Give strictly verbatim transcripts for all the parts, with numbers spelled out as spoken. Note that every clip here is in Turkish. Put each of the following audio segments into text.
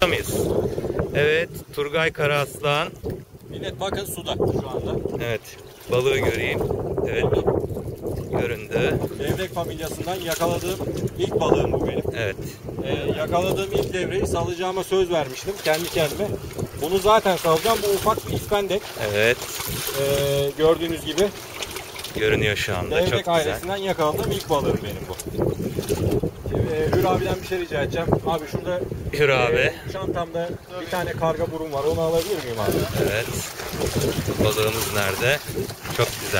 mıyız? Evet, Turgay Karaaslan. Millet bakın suda şu anda. Evet, balığı göreyim. Evet, göründü. Levrek familyasından yakaladığım ilk balığım bu benim. Evet. Ee, yakaladığım ilk levreyi salacağıma söz vermiştim kendi kendime. Bunu zaten salacağım. Bu ufak bir ispendek. Evet. Ee, gördüğünüz gibi Görünüyor şu anda. levrek Çok güzel. ailesinden yakaladığım ilk balığım benim bu. Şimdi e, Hür abiden bir şey rica edeceğim. Abi şurada Hür abi. e, çantamda bir tane karga burun var. Onu alabilir miyim abi? Evet. Balığımız nerede? Çok güzel.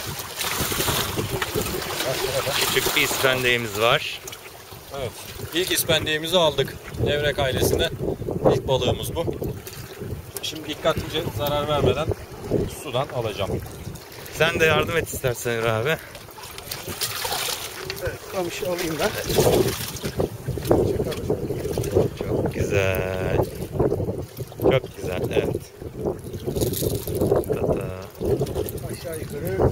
Küçük bir ispendeğimiz var. Evet. İlk ispendeğimizi aldık. Levrek ailesinden ilk balığımız bu. Şimdi dikkatlice zarar vermeden sudan alacağım. Sen de yardım et istersen Hür abi. Evet, kamışı alayım ben. Çok güzel. Çok güzel. Evet. Tata. Aşağı yukarı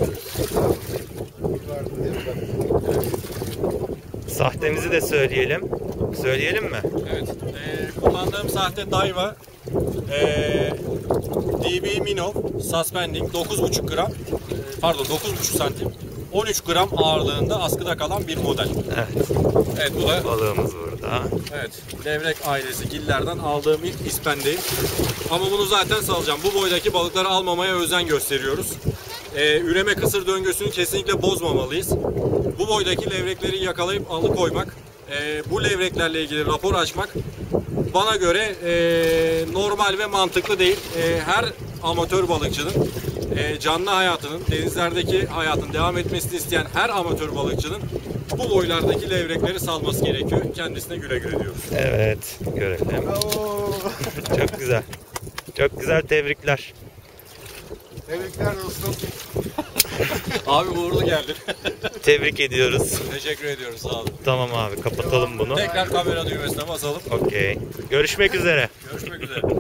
Sahtemizi de söyleyelim. Söyleyelim mi? Evet. E, kullandığım sahte Daiwa e, D B Minnow Suspending dokuz buçuk gram e, pardon dokuz buçuk santim on üç gram ağırlığında askıda kalan bir model. Evet. Evet, bu da Balığımız burada. evet, levrek ailesi gillerden aldığım ilk ispendeğim. Ama bunu zaten salacağım. Bu boydaki balıkları almamaya özen gösteriyoruz. Ee, üreme kısır döngüsünü kesinlikle bozmamalıyız. Bu boydaki levrekleri yakalayıp alıkoymak, e, bu levreklerle ilgili rapor açmak bana göre e, normal ve mantıklı değil. E, her amatör balıkçının e, canlı hayatının, denizlerdeki hayatın devam etmesini isteyen her amatör balıkçının bu boylardaki levrekleri salması gerekiyor. Kendisine güle güle diyoruz. Evet. Görelim. Çok güzel. Çok güzel, tebrikler. Tebrikler olsun. Abi uğurlu geldin. Tebrik ediyoruz. Teşekkür ediyoruz, sağ olun. Tamam abi, kapatalım bunu. Tekrar kamera düğmesine basalım. Okey. Görüşmek üzere. Görüşmek üzere.